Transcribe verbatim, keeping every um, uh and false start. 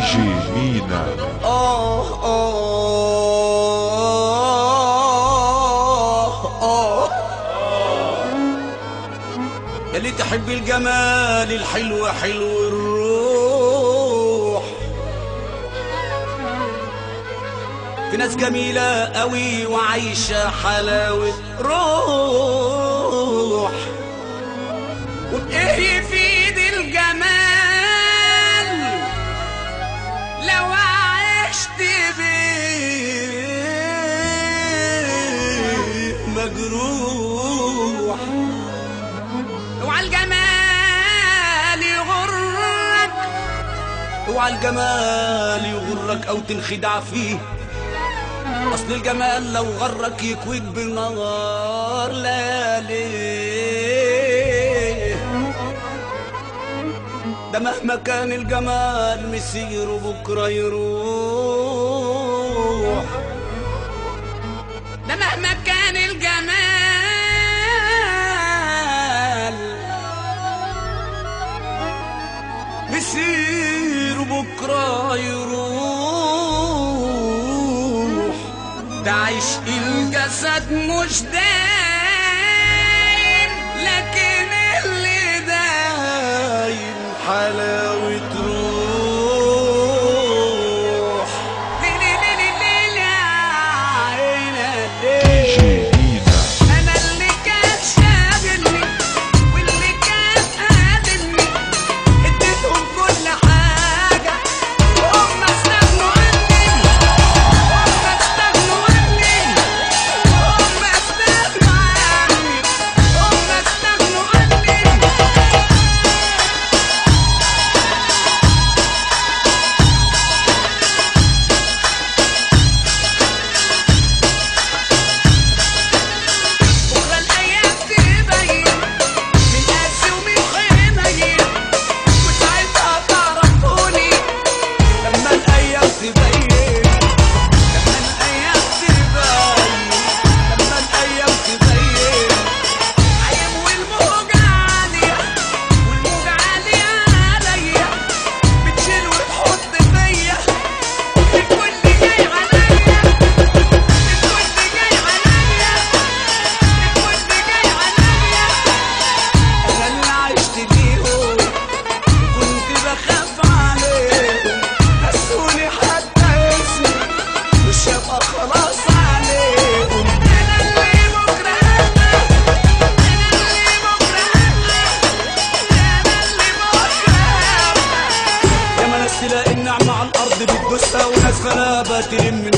جي مينا. آه آه آه يلي تحب الجمال الحلو حلو الروح. في ناس جميلة قوي وعايشة حلاوة روح. وبإيه يفيد الجمال لو عشت بيه مجروح. اوعى الجمال يغرك، اوعى الجمال يغرك او تنخدع فيه. اصل الجمال لو غرك يكويك بالنهار ليالي. ده مهما كان الجمال مسير بكره يروح. ده مهما كان الجمال مسير بكره يروح. ده عشق الجسد مش دايم، لكن اللي دايم حلاوة روح. ليلي ليلي ليلي عينا ليلي. أنا اللي كان شاغلني واللي كان قادمني اديتهم كل حاجة وهم استغنوا عني. هم استغنوا عني. هم استغنوا عني. هم استغنوا عني. بكرة الأيام تبين من قاسي ومن حنين، وساعتها تعرفوني لما الأيام تبين. لما الأيام تبين. لما الأيام تبين. عيب والموج عالية والموج عالية عليا، بتشيل وتحط فيا. الكل جاي عليا. الكل جاي عليا. الكل جاي عليا. أنا اللي عشت بيهم كنت بخاف عليهم، نسوني حتى اسمي مش هبقى خلاص عليهم. أنا اللي بكرة هبقى. أنا اللي بكرة هبقى. أنا اللي بكرة هبقى. ياما ناس تلاقي النعمة على الأرض بتبوسها وناس غلابة تلم